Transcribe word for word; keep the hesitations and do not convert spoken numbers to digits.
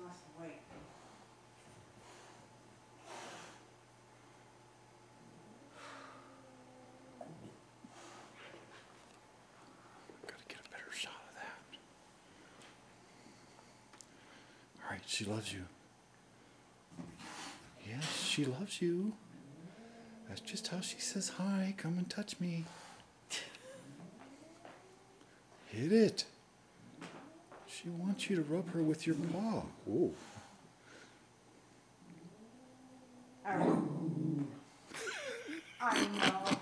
lost weight. Gotta get a better shot of that. All right, she loves you. Yes, she loves you. That's just how she says hi. Come and touch me. Hit it. She wants you to rub her with your paw. Ooh. Oh. I know.